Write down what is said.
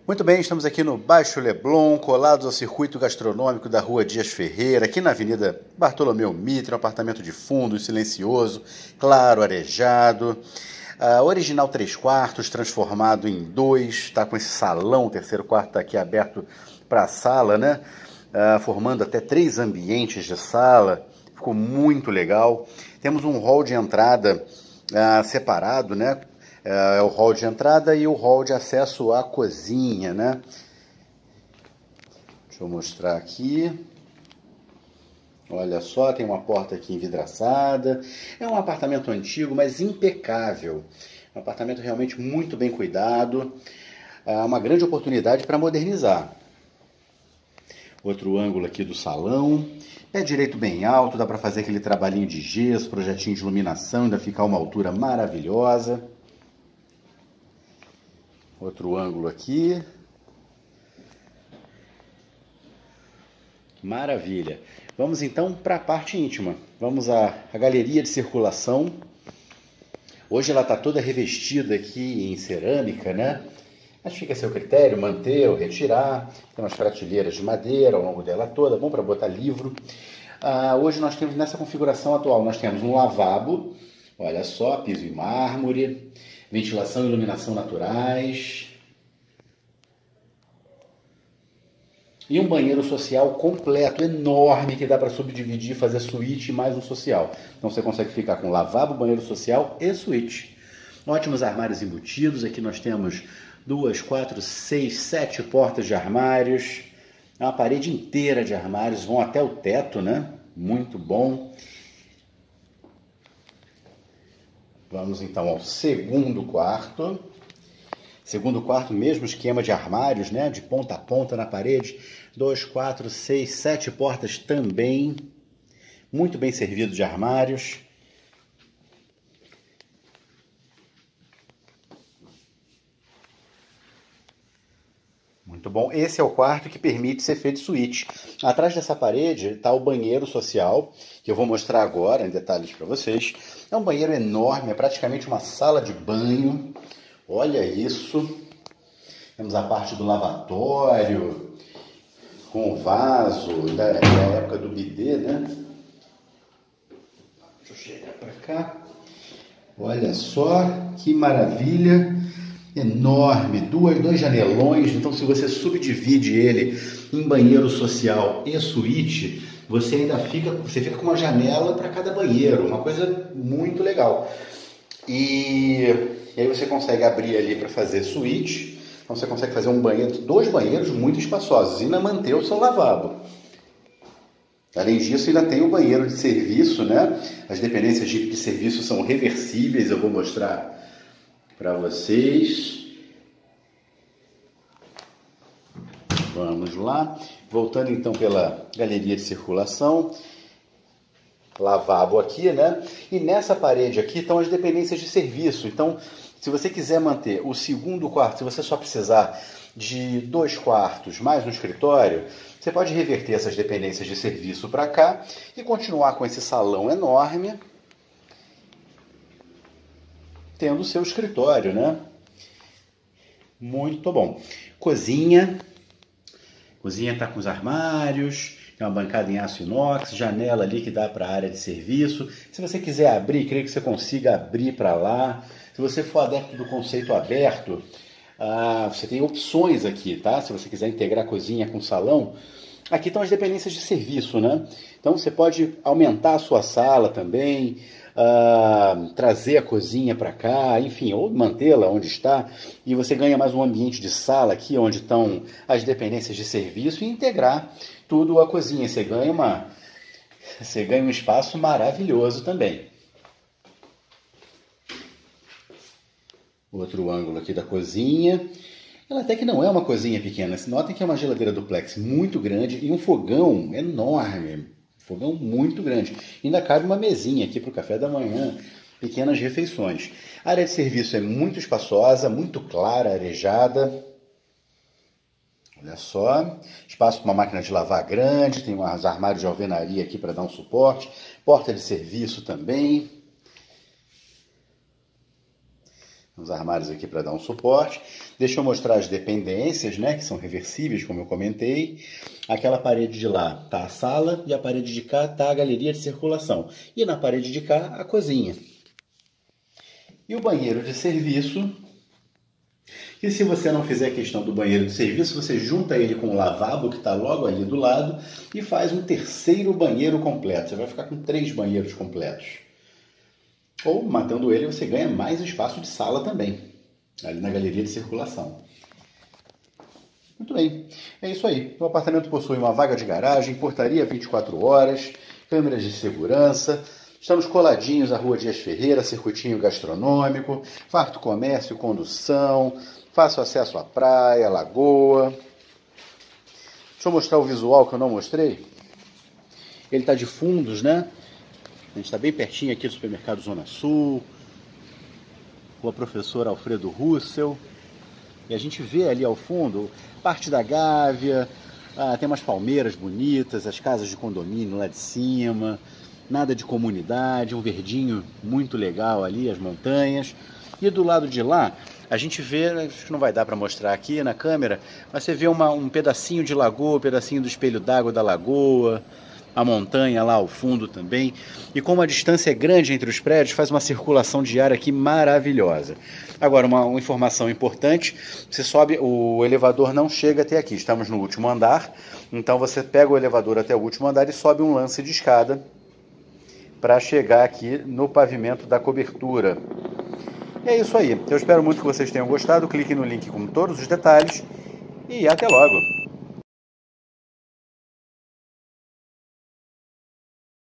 Muito bem, estamos aqui no Baixo Leblon, colados ao circuito gastronômico da Rua Dias Ferreira, aqui na Avenida Bartolomeu Mitre, um apartamento de fundo, silencioso, claro, arejado. Original 3 quartos, transformado em 2, está com esse salão, o terceiro quarto está aqui aberto para a sala, né? Formando até 3 ambientes de sala, ficou muito legal. Temos um hall de entrada separado, né? É o hall de entrada e o hall de acesso à cozinha, né? Deixa eu mostrar aqui. Olha só, tem uma porta aqui envidraçada. É um apartamento antigo, mas impecável. Um apartamento realmente muito bem cuidado. Uma grande oportunidade para modernizar. Outro ângulo aqui do salão. Pé direito bem alto, dá para fazer aquele trabalhinho de gesso, projetinho de iluminação, ainda ficar uma altura maravilhosa. Outro ângulo aqui. Maravilha. Vamos então para a parte íntima. Vamos à galeria de circulação. Hoje ela está toda revestida aqui em cerâmica, né? Mas fica a seu critério, manter ou retirar. Tem umas prateleiras de madeira ao longo dela toda, bom para botar livro. Hoje nós temos, nessa configuração atual, nós temos um lavabo, olha só, piso em mármore, ventilação e iluminação naturais. E um banheiro social completo, enorme, que dá para subdividir, fazer suíte mais um social. Então você consegue ficar com lavabo, banheiro social e suíte. Ótimos armários embutidos. Aqui nós temos 2, 4, 6, 7 portas de armários. É uma parede inteira de armários, vão até o teto, né? Muito bom. Vamos então ao segundo quarto. Segundo quarto, mesmo esquema de armários, né? De ponta a ponta na parede. 2, 4, 6, 7 portas também. Muito bem servido de armários. Muito bom. Esse é o quarto que permite ser feito suíte. Atrás dessa parede está o banheiro social, que eu vou mostrar agora em detalhes para vocês. É um banheiro enorme, é praticamente uma sala de banho. Olha isso. Temos a parte do lavatório, com o vaso, da época do bidê, né? Deixa eu chegar para cá. Olha só que maravilha. Enorme, dois janelões. Então, se você subdivide ele em banheiro social e suíte, você ainda fica com uma janela para cada banheiro. Uma coisa muito legal. E aí você consegue abrir ali para fazer suíte. Então você consegue fazer 2 banheiros muito espaçosos e ainda manter o seu lavabo. Além disso, ainda tem o banheiro de serviço, né? As dependências de serviço são reversíveis, eu vou mostrar para vocês. Vamos lá. Voltando então pela galeria de circulação. Lavabo aqui, né? E nessa parede aqui estão as dependências de serviço. Então, se você quiser manter o segundo quarto, se você só precisar de 2 quartos mais um escritório, você pode reverter essas dependências de serviço para cá e continuar com esse salão enorme, tendo o seu escritório, né? Muito bom. Cozinha. Cozinha está com os armários. Tem uma bancada em aço inox, janela ali que dá para a área de serviço. Se você quiser abrir, creio que você consiga abrir para lá. Se você for adepto do conceito aberto, você tem opções aqui, tá? Se você quiser integrar a cozinha com salão, aqui estão as dependências de serviço, né? Então você pode aumentar a sua sala também, trazer a cozinha para cá, enfim, ou mantê-la onde está, e você ganha mais um ambiente de sala aqui, onde estão as dependências de serviço, e integrar tudo à cozinha. Você ganha um espaço maravilhoso também. Outro ângulo aqui da cozinha. Ela até que não é uma cozinha pequena. Notem que é uma geladeira duplex muito grande e um fogão enorme. Fogão muito grande. Ainda cabe uma mesinha aqui para o café da manhã. Pequenas refeições. A área de serviço é muito espaçosa, muito clara, arejada. Olha só. Espaço para uma máquina de lavar grande. Tem uns armários de alvenaria aqui para dar um suporte. Porta de serviço também. Os armários aqui para dar um suporte. Deixa eu mostrar as dependências, né, que são reversíveis, como eu comentei. Aquela parede de lá tá a sala e a parede de cá tá a galeria de circulação. E na parede de cá, a cozinha. E o banheiro de serviço. E se você não fizer questão do banheiro de serviço, você junta ele com o lavabo, que está logo ali do lado, e faz um terceiro banheiro completo. Você vai ficar com 3 banheiros completos. Ou, matando ele, você ganha mais espaço de sala também, ali na galeria de circulação. Muito bem, é isso aí. O apartamento possui uma vaga de garagem, portaria 24 horas, câmeras de segurança. Estamos coladinhos à Rua Dias Ferreira, circuitinho gastronômico, farto comércio, condução, fácil acesso à praia, lagoa. Deixa eu mostrar o visual que eu não mostrei. Ele está de fundos, né? A gente está bem pertinho aqui do supermercado Zona Sul, Rua Professor Alfredo Russell. E a gente vê ali ao fundo parte da Gávea, tem umas palmeiras bonitas, as casas de condomínio lá de cima, nada de comunidade, um verdinho muito legal ali, as montanhas. E do lado de lá, a gente vê, acho que não vai dar para mostrar aqui na câmera, mas você vê um pedacinho de lagoa, um pedacinho do espelho d'água da lagoa, a montanha lá ao fundo também. E como a distância é grande entre os prédios, faz uma circulação de ar aqui maravilhosa. Agora, uma informação importante, você sobe, o elevador não chega até aqui, estamos no último andar, então você pega o elevador até o último andar e sobe um lance de escada para chegar aqui no pavimento da cobertura. E é isso aí, eu espero muito que vocês tenham gostado, clique no link com todos os detalhes e até logo!